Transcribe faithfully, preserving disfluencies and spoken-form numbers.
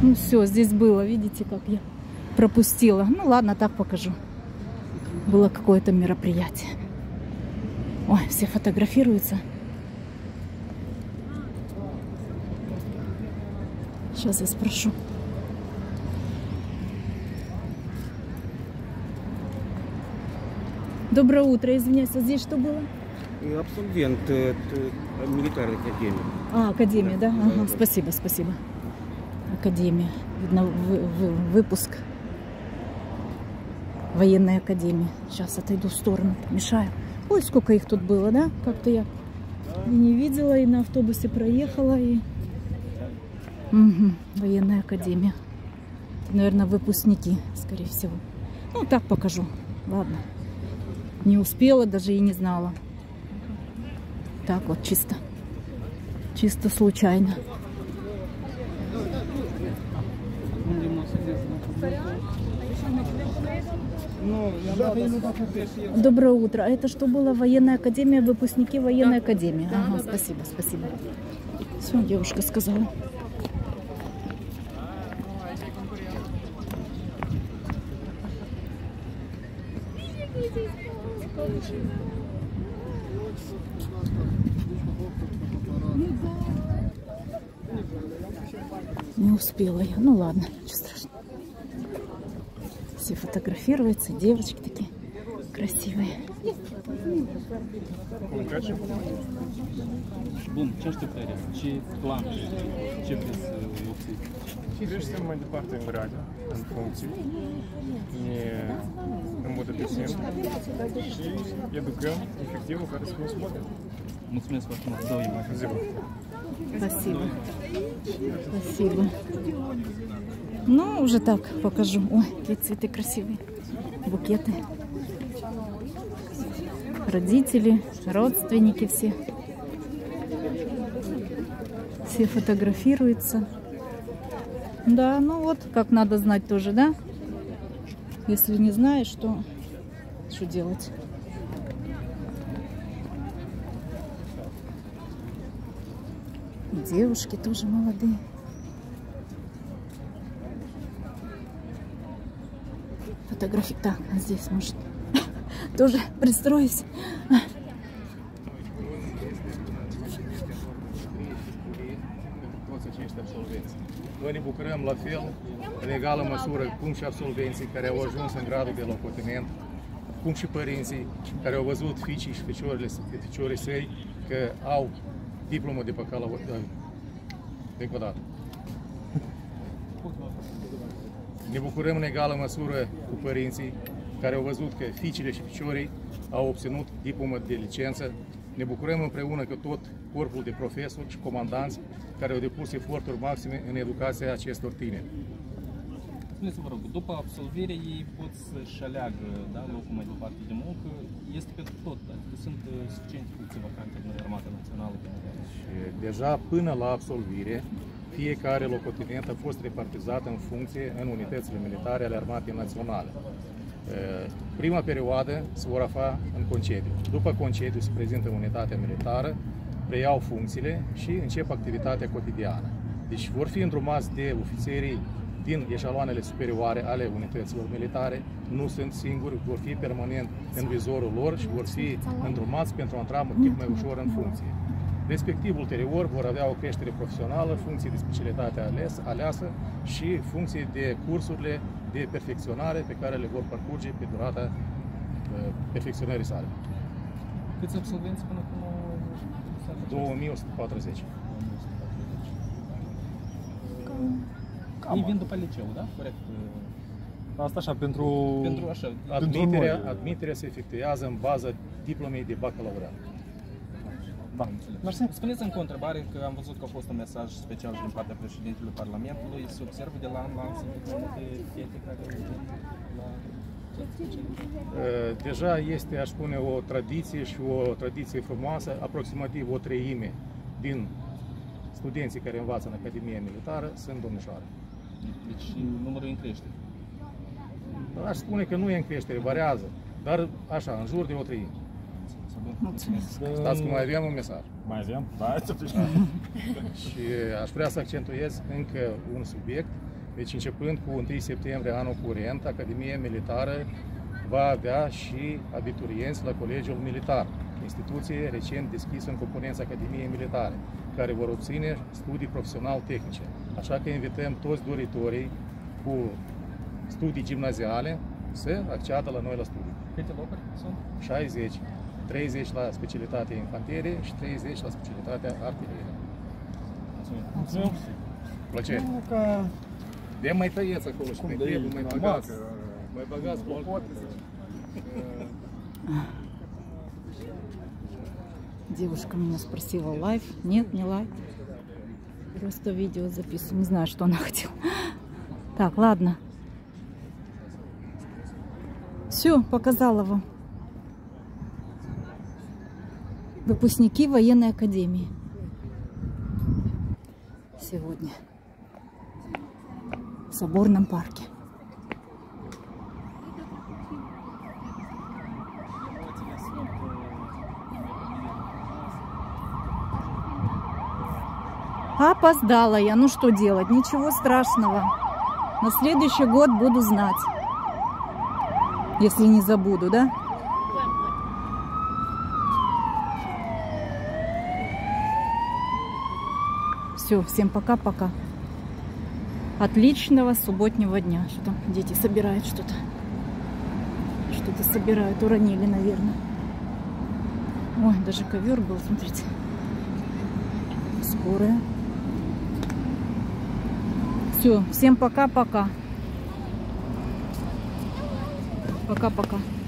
Ну все, здесь было, видите, как я пропустила. Ну ладно, так покажу. Было какое-то мероприятие. Ой, все фотографируются. Сейчас я спрошу. Доброе утро, извиняюсь, а здесь что было? Абсолвент э, милитарной академии. А, академия, да? да? Ага, спасибо, спасибо. Академия. Видно, вы, вы, выпуск военной академии. Сейчас отойду в сторону, мешаю. Ой, сколько их тут было, да? Как-то я и не видела, и на автобусе проехала, и... Угу, военная академия. Это, наверное, выпускники, скорее всего. Ну, так покажу. Ладно. Не успела, даже и не знала. Так вот, чисто. Чисто случайно. Доброе утро. А это что было? Военная академия, выпускники военной академии. Ага, спасибо, спасибо. Все, девушка сказала. Не успела я. Ну ладно, ничего страшного. Все фотографируются, девочки такие красивые. Bun, ce așteptări? Ce plan? Ce vreți să obțineți? Creștem mai departe în grade, în funcții, ne îmbunătățim și educăm efectivul care să fie slobodă. Mulțumesc foarte mult. Două imagini. Спасибо. Спасибо. Ну, уже так покажу. Ой, какие цветы красивые. Букеты. Родители, родственники все. Все фотографируются. Да, ну вот, как надо знать тоже, да? Если не знаешь, то что делать? Девушки тоже молодые. Фотографии. Так, а здесь, может, тоже пристроюсь. Noi ne bucurăm la fel, în egală măsură, cum și absolvenții care au ajuns în gradul de locotenent, cum și părinții care au văzut fiicii și ficiorile, ficiorii săi că au diplomă de bacalaureat. Încă o dată. Ne bucurăm în egală măsură cu părinții care au văzut că fiicile și ficiorii au obținut diplomă de licență. Ne bucurăm împreună că tot corpul de profesori și comandanți care au depus eforturi maxime în educația acestor tineri. Spuneți-vă, rog, după absolvire ei pot să-și aleagă, da, locul mai departe de muncă. Este pentru tot, adică sunt suficiente funcții vacante în Armata Națională. Și deja până la absolvire, fiecare locotenent a fost repartizat în funcție în unitățile militare ale Armatei Naționale. Prima perioadă se vor afla în concediu. După concediu se prezintă unitatea militară, preiau funcțiile și încep activitatea cotidiană. Deci vor fi îndrumați de ofițerii din eșaloanele superioare ale unităților militare, nu sunt singuri, vor fi permanent în vizorul lor și vor fi îndrumați pentru a intra mult mai ușor în funcție. Respectiv, ulterior, vor avea o creștere profesională, funcții de specialitate ales, aleasă și funcții de cursurile de perfecționare pe care le vor parcurge pe durata uh, perfecționării sale. Câți absolvenți până acum? două mii o sută patruzeci. Ei vin după liceu, da? Corect. Asta așa, pentru... Pentru așa. Admiterea, admiterea se efectuează în baza diplomei de bacalaureat. Da. Spuneți încă o întrebare, că am văzut că a fost un mesaj special din partea președintelui Parlamentului. Se observă de la an la an sunt multe fete care la... Deja este, aș spune, o tradiție și o tradiție frumoasă. Aproximativ o treime din studenții care învață în Academia Militară sunt domnișoare. Deci numărul e în creștere. Aș spune că nu e în creștere, variază, dar așa, în jur de o treime. Mulțumesc. Stați că mai avem un mesaj. Mai avem? Da, Și aș vrea să accentuez încă un subiect. Deci începând cu întâi septembrie anul curent, Academia Militară va avea și abiturienți la Colegiul Militar, instituție recent deschisă în componența Academiei Militare, care vor obține studii profesional-tehnice. Așa că invităm toți doritorii cu studii gimnaziale să acceadă la noi la studii. Câte locuri sunt? șaizeci, treizeci la specialitatea infanterie și treizeci la specialitatea artilerie. Mulțumim. Mulțumim. Plăcere. Nu, ca... De mai tăieți acolo și mai trebuie, mai băgați. Mai băgați cu alt. Девушка меня спросила, лайв? Нет, не лайв. Просто видео записываю. Не знаю, что она хотела. Так, ладно. Все, показала вам. Выпускники военной академии. Сегодня. В Соборном парке. Опоздала я. Ну что делать? Ничего страшного. На следующий год буду знать. Если не забуду, да? Все, всем пока-пока. Отличного субботнего дня. Что там дети собирают что-то? Что-то собирают. Уронили, наверное. Ой, даже ковер был, смотрите. Скорая. Все, всем пока-пока. Пока-пока.